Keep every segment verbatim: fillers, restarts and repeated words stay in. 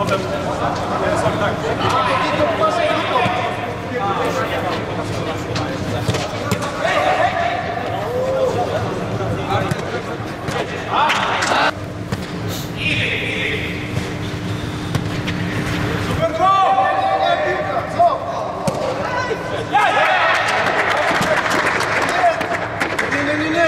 potem sobie tak. Super go! Nie, nie, nie, nie!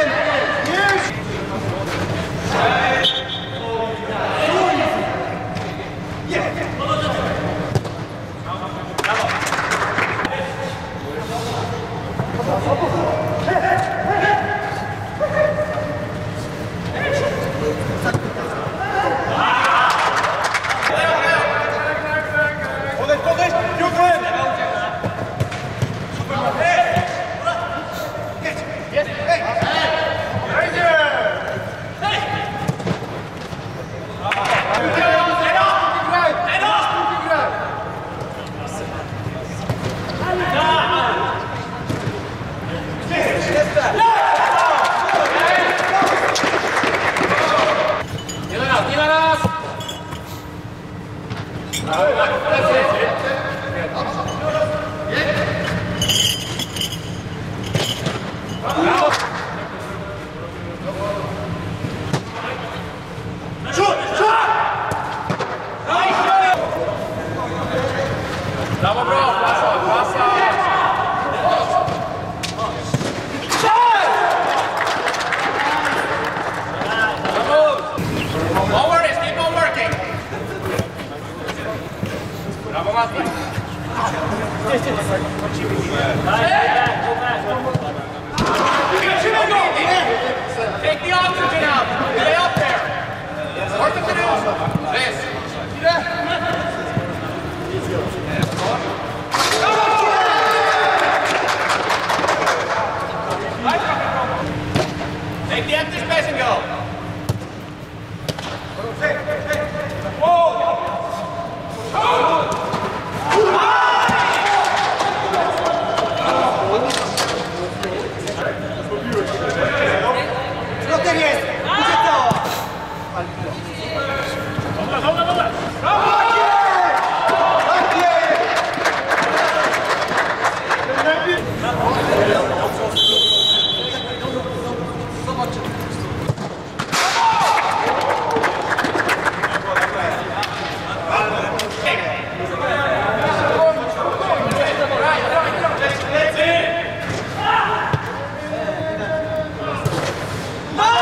Brawo, bro! Pasa, pasa! No worries, keep on working! Brawo, Mati! Take the oxygen out! Stay up there! Work the canoe! This! Take the empty space and go! Whoa! Skrotem jest! Idzie to! Dobra, dobra, dobra!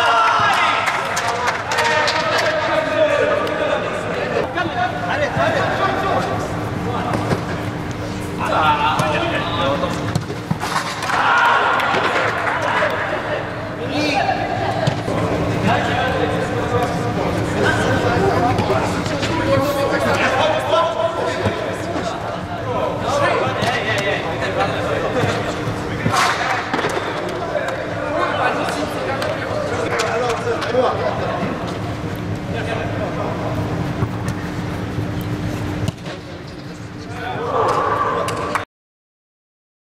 Dale, dale!